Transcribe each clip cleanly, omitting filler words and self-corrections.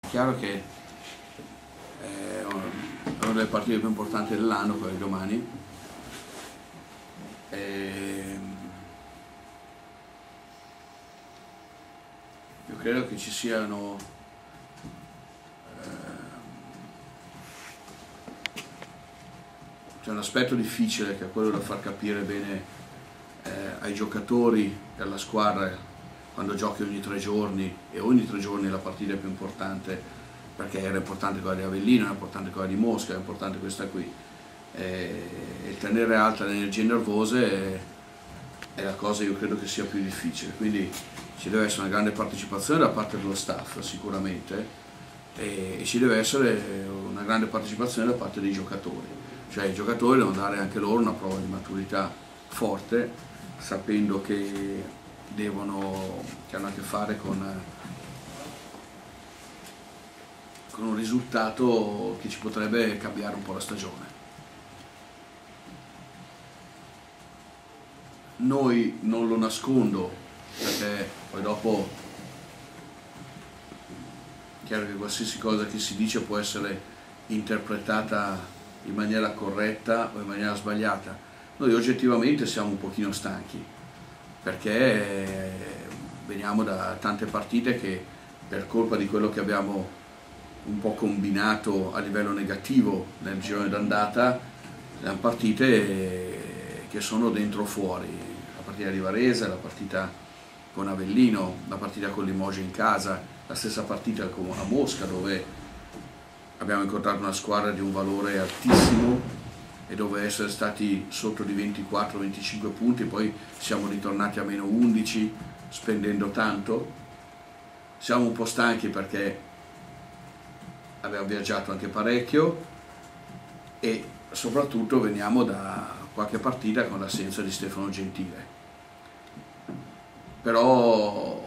chiaro che è una delle partite più importanti dell'anno, quella di domani. Io credo che ci siano c'è un aspetto difficile, che è quello da far capire bene ai giocatori e alla squadra quando giochi ogni 3 giorni, e ogni 3 giorni la partita è più importante, perché era importante quella di Avellino, era importante quella di Mosca, era importante questa qui, e tenere alta le energie nervose è la cosa che io credo che sia più difficile. Quindi ci deve essere una grande partecipazione da parte dello staff sicuramente, e ci deve essere una grande partecipazione da parte dei giocatori, cioè i giocatori devono dare anche loro una prova di maturità forte, sapendo che hanno a che fare con un risultato che ci potrebbe cambiare un po' la stagione. Noi, non lo nascondo, perché poi dopo è chiaro che qualsiasi cosa che si dice può essere interpretata in maniera corretta o in maniera sbagliata. Noi oggettivamente siamo un pochino stanchi, perché veniamo da tante partite che, per colpa di quello che abbiamo un po' combinato a livello negativo nel girone d'andata, sono partite che sono dentro o fuori. La partita di Varese, la partita con Avellino, la partita con Limoges in casa, la stessa partita a Mosca, dove abbiamo incontrato una squadra di un valore altissimo e dove essere stati sotto di 24-25 punti, poi siamo ritornati a meno 11 spendendo tanto. Siamo un po' stanchi perché abbiamo viaggiato anche parecchio, e soprattutto veniamo da qualche partita con l'assenza di Stefano Gentile. Però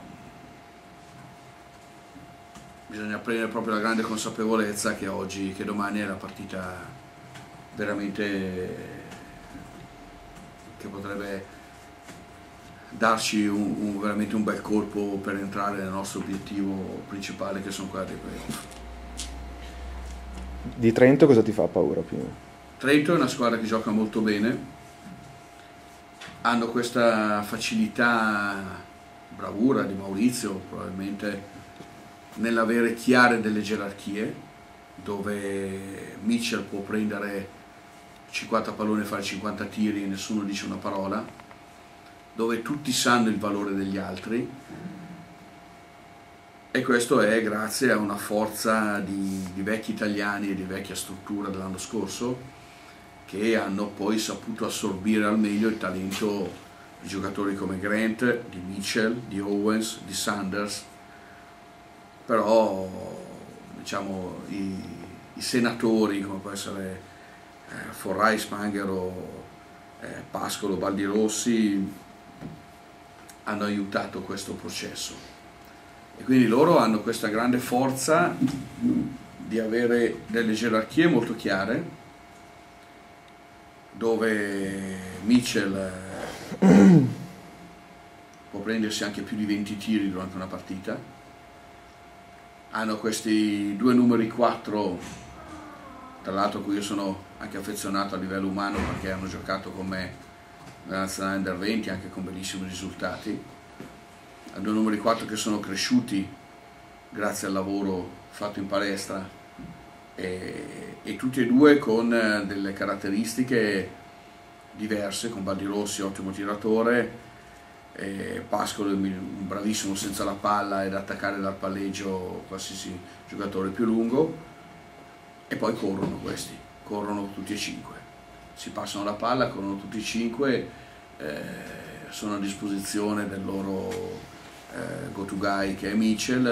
bisogna prendere proprio la grande consapevolezza che oggi, che domani è la partita veramente che potrebbe darci veramente un bel colpo per entrare nel nostro obiettivo principale, che sono quelli dei playoff. Di Trento cosa ti fa paura prima? Trento è una squadra che gioca molto bene, hanno questa facilità, bravura di Maurizio probabilmente, nell'avere chiare delle gerarchie, dove Mitchell può prendere 50 palloni e fare 50 tiri e nessuno dice una parola, dove tutti sanno il valore degli altri, e questo è grazie a una forza di vecchi italiani e di vecchia struttura dell'anno scorso, che hanno poi saputo assorbire al meglio il talento di giocatori come Grant, di Mitchell, di Owens, di Sanders. Però diciamo i senatori, come può essere Forrai, Spanghero, Pascolo, Baldirossi, hanno aiutato questo processo, e quindi loro hanno questa grande forza di avere delle gerarchie molto chiare, dove Mitchell può prendersi anche più di 20 tiri durante una partita. Hanno questi 2 numeri 4, tra l'altro a cui io sono anche affezionato a livello umano, perché hanno giocato con me nella nazionale under 20 anche con bellissimi risultati. Hanno 2 numeri 4 che sono cresciuti grazie al lavoro fatto in palestra, e tutti e 2 con delle caratteristiche diverse, con Baldirossi ottimo tiratore, Pascolo un bravissimo senza la palla ed attaccare dal palleggio qualsiasi giocatore più lungo, e poi corrono tutti e 5, si passano la palla, corrono tutti e 5, sono a disposizione del loro go-to guy che è Mitchell,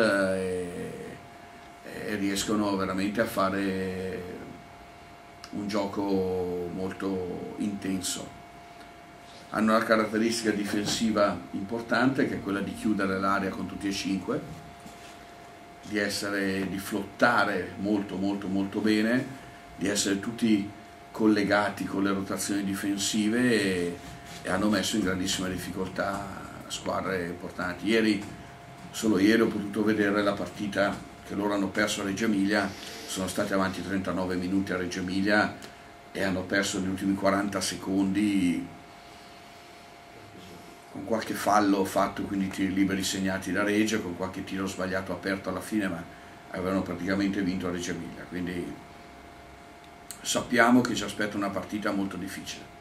e riescono veramente a fare un gioco molto intenso. Hanno una caratteristica difensiva importante, che è quella di chiudere l'area con tutti e 5, di flottare molto molto molto bene, di essere tutti collegati con le rotazioni difensive, e hanno messo in grandissima difficoltà squadre importanti. Solo ieri ho potuto vedere la partita che loro hanno perso a Reggio Emilia, sono stati avanti 39 minuti a Reggio Emilia e hanno perso negli ultimi 40 secondi con qualche fallo fatto, quindi tiri liberi segnati da Reggio, con qualche tiro sbagliato aperto alla fine, ma avevano praticamente vinto a Reggio Emilia, quindi sappiamo che ci aspetta una partita molto difficile.